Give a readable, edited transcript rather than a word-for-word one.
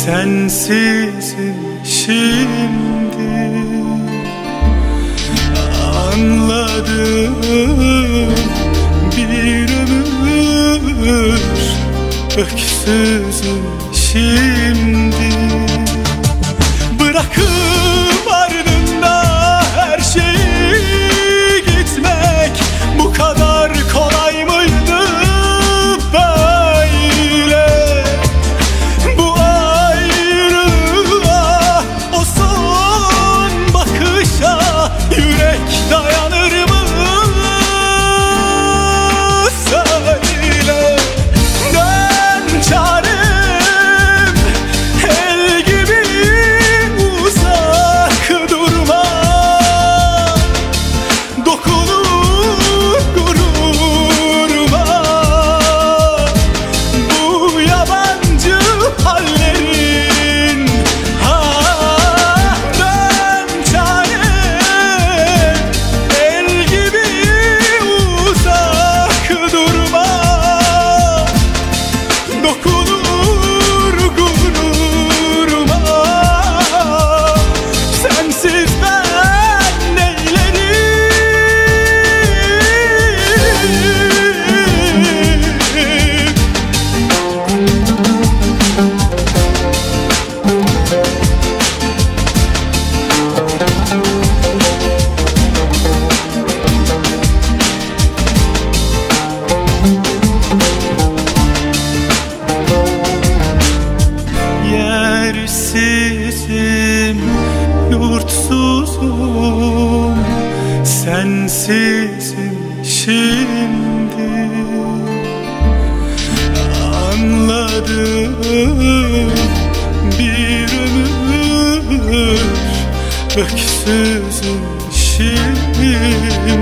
sensizim şimdi. Anladım, bir ömür öksüzüm şimdi. Bırakıp ardında her şeyi gitmek bu kadar kolay mıydı böyle? Bu ayrılığa, o son bakışa yürek dayanır mı? Söyle. Dön çarem, el gibi uzak durma. Dokunur gururuma bu yabancı hallerin. Dön çarem, el gibi uzak durma. Dokunur gururuma, sensiz ben neylerim? Yersizim, yurtsuzum, sensizim şimdi. Anladım, bir ömür öksüzüm şimdi.